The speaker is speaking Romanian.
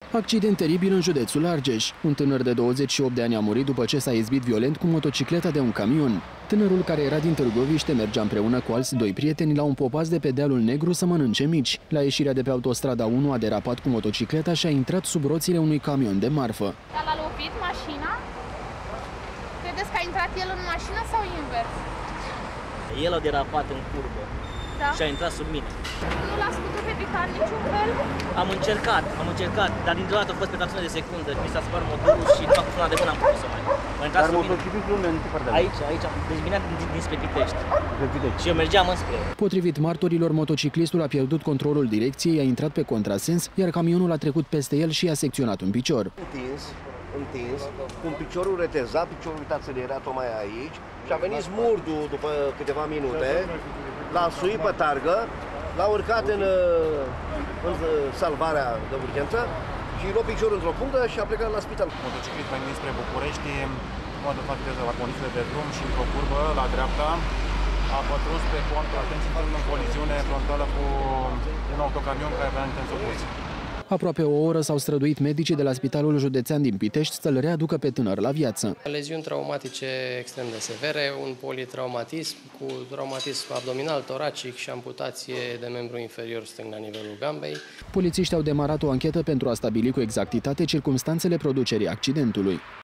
Accident teribil în județul Argeș. Un tânăr de 28 de ani a murit după ce s-a izbit violent cu motocicleta de un camion. Tânărul, care era din Târgoviște, mergea împreună cu alți doi prieteni la un popas de pe dealul Negru să mănânce mici. La ieșirea de pe autostrada 1 a derapat cu motocicleta și a intrat sub roțile unui camion de marfă. L-a lovit mașina? Credeți că a intrat el în mașină sau invers? El a derapat în curbă și a intrat sub mine. Nu l-ați putut ridica în niciun fel? Am încercat, dar dintr-o dată a fost pe fracțiune de secundă. Mi s-a spart motorul și fac frâna de mână am pus-o mai. Dar motociclistul unde? Aici, deci vinea dinspre Pitești. Și eu mergeam înspre. Potrivit martorilor, motociclistul a pierdut controlul direcției, a intrat pe contrasens, iar camionul a trecut peste el și i-a secționat un picior. Întins, cu un piciorul retezat, piciorul, uitați-l, era tocmai aici, și a venit smurdul după câteva minute, l-a suit pe targă, l-a urcat în salvarea de urgență și i-a luat piciorul într-o punctă și a plecat la spital. Motociclist venind spre București, în mod de fapt la condițiile de drum și într-o curbă la dreapta, a pătruns pe contrasens în coliziune frontală cu un autocamion care avea intens opus. Aproape o oră s-au străduit medicii de la Spitalul Județean din Pitești să-l readucă pe tânăr la viață. Leziuni traumatice extrem de severe, un politraumatism cu traumatism abdominal, toracic și amputație de membru inferior stâng la nivelul gambei. Polițiștii au demarat o anchetă pentru a stabili cu exactitate circumstanțele producerii accidentului.